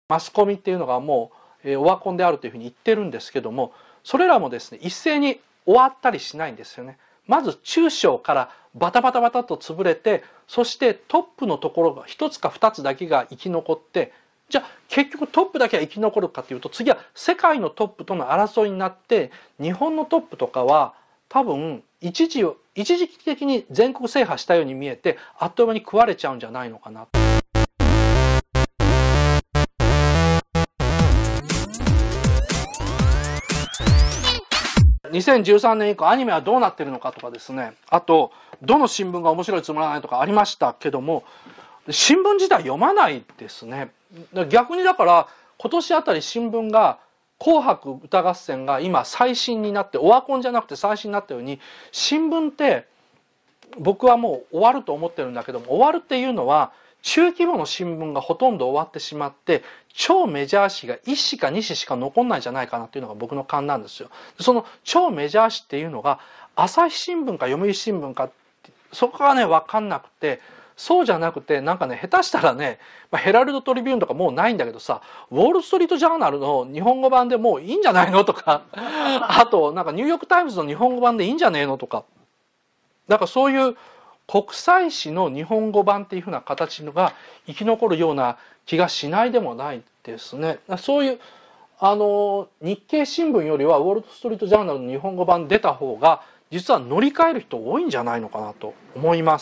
マスコミっていうのがもうオワコンであるというふうに言ってるんですけども、それらもですね一斉に終わったりしないんですよね。まず中小からバタバタバタと潰れて、そしてトップのところが1つか2つだけが生き残って、じゃあ結局トップだけが生き残るかというと、次は世界のトップとの争いになって、日本のトップとかは多分一時的に全国制覇したように見えて、あっという間に食われちゃうんじゃないのかな。2013年以降アニメはどうなってるのかとかですね、あとどの新聞が面白いつまらないとかありましたけども、新聞自体読まないですね。逆にだから今年あたり新聞が紅白歌合戦が今最新になって、オワコンじゃなくて最新になったように、新聞って僕はもう終わると思ってるんだけども、終わるっていうのは中規模の新聞がほとんど終わってしまって、超メジャー紙が1紙か2紙しか残んないんじゃないかなっていうのが僕の勘なんですよ。その超メジャー紙っていうのが朝日新聞か読売新聞か、そこがね分かんなくて、そうじゃなくてなんかね、下手したらね、ヘラルド・トリビューンとかもうないんだけどさ、ウォール・ストリート・ジャーナルの日本語版でもういいんじゃないのとか、あとなんかニューヨーク・タイムズの日本語版でいいんじゃねえのとか、なんかそういう国際紙の日本語版っていうふうな形のが生き残るような気がしないでもないですね。そういう日経新聞よりはウォール・ストリート・ジャーナルの日本語版出た方が実は乗り換える人多いんじゃないのかなと思います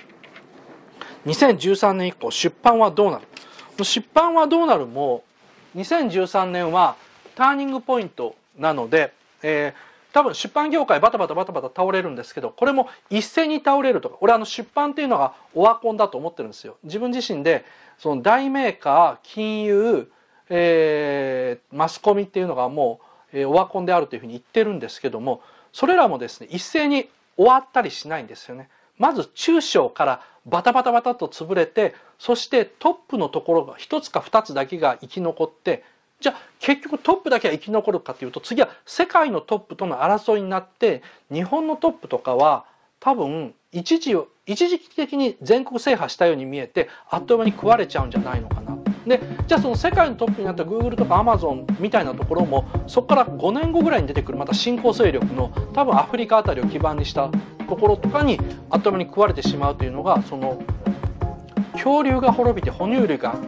。2013年以降出版はどうなる？出版はどうなるも2013年はターニングポイントなので、多分出版業界バタバタ倒れるんですけど、これも一斉に倒れるとか、俺出版っていうのがオワコンだと思ってるんですよ。自分自身でその大メーカー、金融、マスコミっていうのがもうオワコンであるというふうに言ってるんですけども、それらもですね一斉に終わったりしないんですよね。まず中小からバタバタバタと潰れて、そしてトップのところが1つか2つだけが生き残って、じゃあ結局トップだけが生き残るかというと、次は世界のトップとの争いになって、日本のトップとかは多分一時的に全国制覇したように見えて、あっという間に食われちゃうんじゃないのかな。でじゃあその世界のトップになった Google とか Amazon みたいなところも、そこから5年後ぐらいに出てくるまた新興勢力の多分アフリカあたりを基盤にしたところとかにあっという間に食われてしまうというのが、その恐竜が滅びて哺乳類が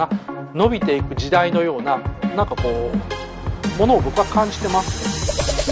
伸びていく時代のような、なんかこうものを僕は感じてます。